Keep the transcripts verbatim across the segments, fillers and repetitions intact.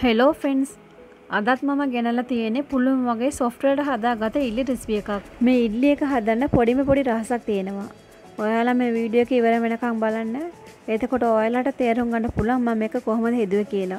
Hello friends, අදත් මම ගෙනල්ලා තියෙන්නේ පුළුවන් වගේ software එක හදාගත්ත ඉඩ්ලි රෙසිපි එකක්. මේ ඉඩ්ලි එක හදන්න පොඩිම පොඩි රහසක් තියෙනවා. ඔයාලා මේ වීඩියෝ එක ඉවර වෙනකම් බලන්න. එතකොට ඔයාලට තේරුම් ගන්න පුළුවන් මම මේක කොහොමද හදුවේ කියලා.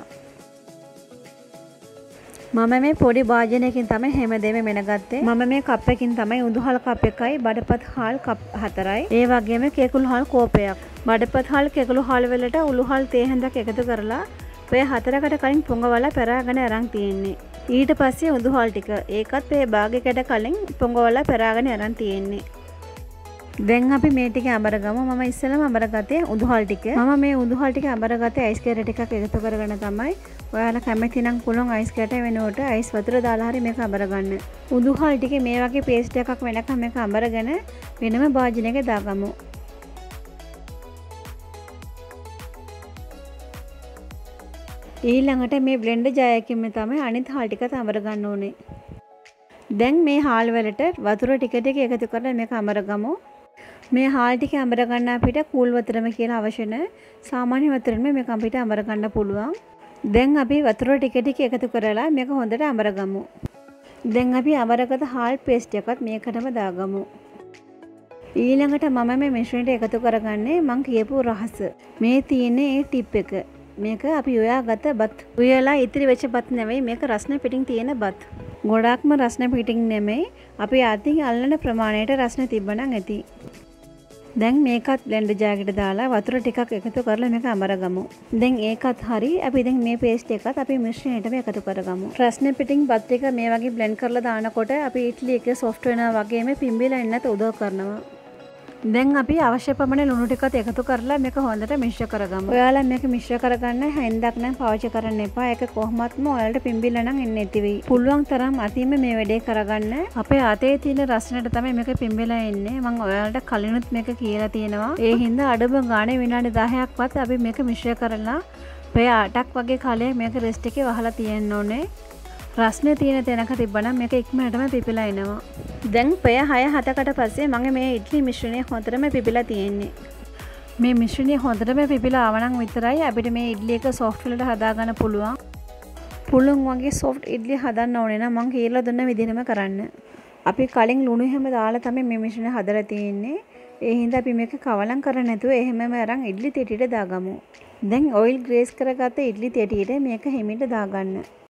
මම මේ පොඩි භාජනයකින් තමයි හැමදේම මෙනගත්තේ. මම මේ කප් එකකින් තමයි උඳුහල් කප් එකයි බඩපත් හාල් කප් හතරයි. ඒ වගේම කෙකුළු හාල් කෝපයක්. බඩපත් හාල් කෙකුළු හාල් වලට උළු හාල් තේ හැඳක් එකතු කරලා පේ හතරකට කලින් පොඟවලා පෙරාගෙන අරන් තියෙන්නේ. ඊට පස්සේ උඳුහල් ටික ඒකත් පේ භාගයකට කලින් පොඟවලා පෙරාගෙන අරන් තියෙන්නේ. දැන් අපි මේ ටික අඹරගමු. මම ඉස්සෙල්ලාම අඹරගත්තේ උඳුහල් ටික. මම මේ උඳුහල් ටික අඹරගත්තේ අයිස් කැරට් ටිකක් එකතු කරගෙන තමයි. ඔයාලා කැමති නම් පුළුවන් අයිස් කැරට් වෙනුවට අයිස් වතුර දාලා හරි මේක අඹරගන්න. උඳුහල් ටිකේ මේ වගේ පේස්ට් එකක් වෙනකම් මේක අඹරගෙන වෙනම භාජනයක දාගමු. ඊළඟට මේ බ්ලෙන්ඩර් ජායකින්ම තමයි අනිත් හාල් ටික අඹර ගන්න ඕනේ. දැන් මේ හාල් වලට වතුර ටික ටික එකතු කරලා මේක අඹරගමු. මේ හාල් ටික අඹර ගන්න අපිට කූල් වතුරම කියලා අවශ්‍ය නැහැ. සාමාන්‍ය වතුරෙන්ම මේක අපිට අඹර ගන්න පුළුවන්. දැන් අපි වතුර ටික ටික එකතු කරලා මේක හොඳට අඹරගමු. දැන් අපි අඹරගත හාල් පේස්ට් එකත් මේකටම දාගමු. ඊළඟට මම මේ මිශ්‍රණයට එකතු කරගන්නේ මං කියපු රහස. මේ තියෙන්නේ ඒ ටිප් එක. මේක අපි උයාගත්ත බත්. උයලා ඉතිරි වෙච්ච බත් නෙවෙයි, මේක රස්නේ පිටින් තියෙන බත්. ගොඩක්ම රස්නේ පිටින් නෙමෙයි, අපි අතින් අල්ලන ප්‍රමාණයට රස්නේ තිබ්බනම් ඇති. දැන් මේකත් බ්ලෙන්ඩර් ජාරයකට දාලා වතුර ටිකක් එකතු කරලා මේක අඹරගමු. දැන් ඒකත් හරි. අපි දැන් මේ පේස්ට් එකත් අපි මිශ්‍රණයටම එකතු කරගමු. රස්නේ පිටින් බත් ටික මේ වගේ බ්ලෙන්ඩ් කරලා දානකොට අපි ඉඩ්ලි එක සොෆ්ට් වෙනවා වගේම පිම්බිලා එන්නත් උදව් කරනවා. දැන් අපි අවශ්‍ය පමණ ලුණු ටිකත් එකතු කරලා මේක හොඳට මිශ්‍ර කරගමු. ඔයාලා මේක මිශ්‍ර කරගන්න හැන්දක් නම් පාවිච්චි කරන්න එපා. ඒක කොහොමත්ම ඔයාලට පිම්බිලා නම් එන්නේ නැති වෙයි. පුළුවන් තරම් අතින්ම මේ වැඩේ කරගන්න. අපේ අතේ තියෙන රසණයට තමයි මේක පිම්බිලා එන්නේ. මම ඔයාලට කලිනුත් මේක කියලා තියෙනවා. ඒ හින්දා අඩුම ගානේ විනාඩි දහයක්වත් අපි මේක මිශ්‍ර කරලා පැය අටක් වගේ කාලයක් මේක රෙස්ට් එකේ වහලා තියෙන්න ඕනේ. රස්නේ තියෙන තැනක තිබ්බනම් මේක ඉක්මනටම පිපිලා එනවා. දැන් පැය හය හතකට පස්සේ මම මේ ඉඩ්ලි මිශ්‍රණය හොඳටම පිපිලා තියෙන්නේ. මේ මිශ්‍රණය හොඳටම පිපිලා ආවනම් විතරයි අපිට මේ ඉඩ්ලි එක සොෆ්ට් වලට හදාගන්න පුළුවන්. පුළුවන් වගේ සොෆ්ට් ඉඩ්ලි හදන්න ඕනේ නම් මම කියලා දුන්න විදිහටම කරන්න. අපි කලින් ලුණු හැම දාලා තමයි මේ මිශ්‍රණය හදලා තියෙන්නේ. ඒ හින්දා අපි මේක කවලම් කරන්නේ නැතුව එහෙමම අරන් ඉඩ්ලි තෙටියට දාගමු. දැන් ඔයිල් ග්‍රේස් කරගත්ත ඉඩ්ලි තෙටියට මේක හිමිට දාගන්න.